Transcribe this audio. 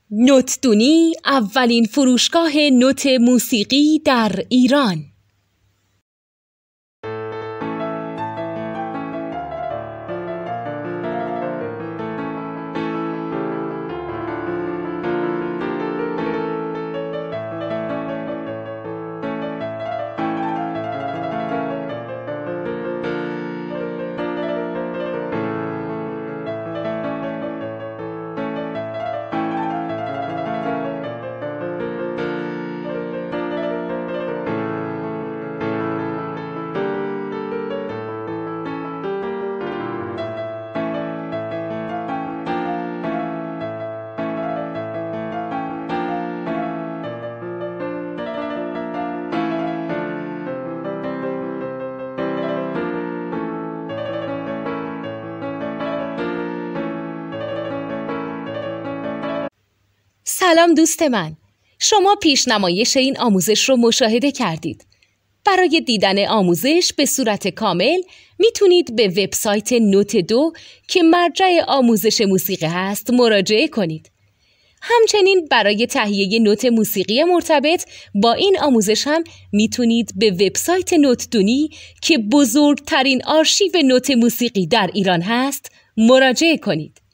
نوتدونی اولین فروشگاه نوت موسیقی در ایران. سلام دوست من، شما پیشنمایش این آموزش رو مشاهده کردید. برای دیدن آموزش به صورت کامل میتونید به وبسایت نوت 2 که مرجع آموزش موسیقی هست مراجعه کنید. همچنین برای تهیه نوت موسیقی مرتبط با این آموزش هم میتونید به وبسایت نوتدونی که بزرگترین آرشیو نوت موسیقی در ایران هست مراجعه کنید.